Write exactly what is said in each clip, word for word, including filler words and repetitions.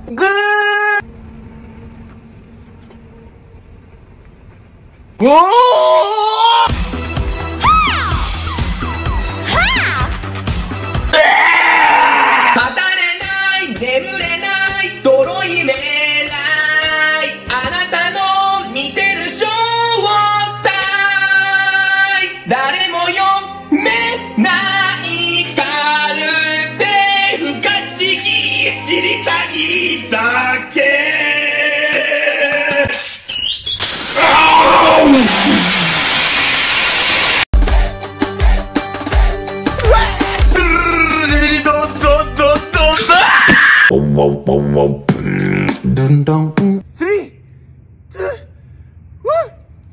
ぐーおー眠れない泥いめないあなたの見てる正体誰も読めないカルテ不可思議知りたいだけThree, two, one.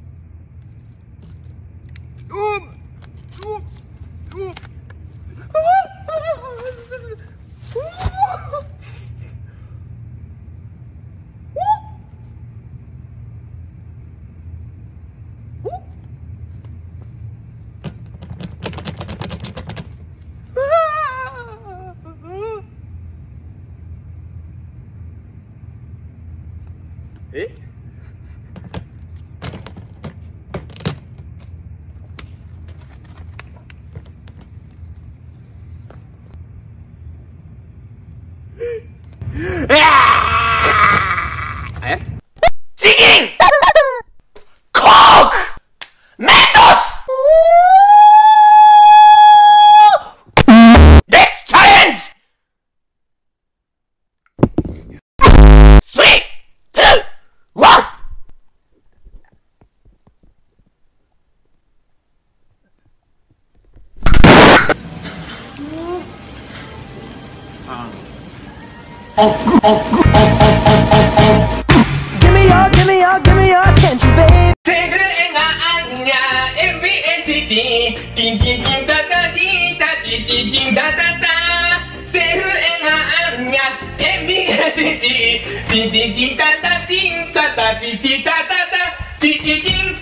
Eh? Eh? Singing! Coke! Mentos! Let's challenge! Three, two, one! Give me your, give me your, give me your attention, babe. 세그레가 아니야, 엠비에스티. 띵띵띵따따띵따띵띵띵따따따. 세그레가 아니야, 엠비에스티. 띵띵띵따따띵따따띵따따따. 띵띵띵띵.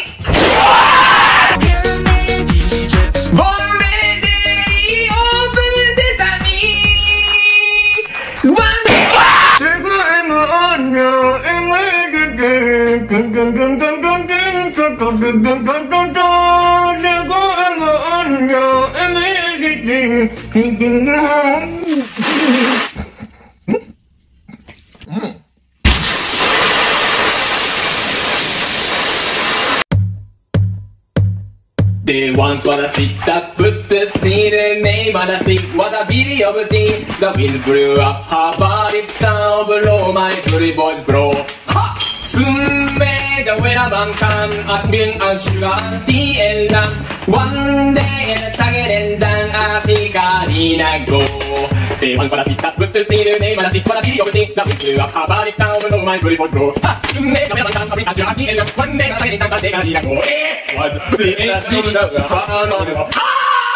They once wanna sit that put the scene in name and I think what a beauty of a thing. The wind blew up her body down below my pretty boy's bro. Ha! Sumega when a man can admin and sugar tea and lamb. One day in the target and then a picarina go. They once wanna sit that put the scene in name and I think what a beauty of a thing. The wind blew up her body down below my pretty boy's bro. Ha! Sumega when a man can admin and sugar tea and lamb. One day in the target and then a picarina go. It was the end of the heart on his heart.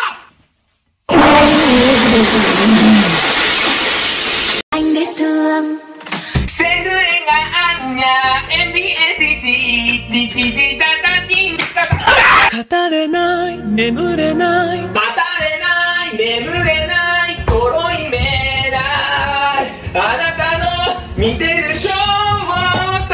Anh biết thương sẽ gửi ngả anh nhà em biết en xê tê đi đi đi ta ta đi ta ta 語れない眠れない語れない眠れない泥いめないあなたの見てる正体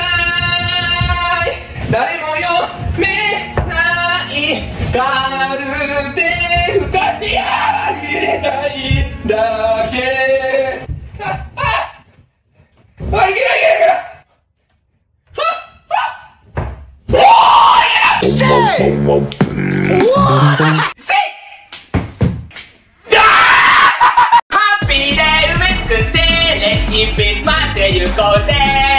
誰も読めないカルテ不可思議入れたいだけあ、いけるいけるいけるハッピーで埋め尽くしてレッキーピース待って行こうぜ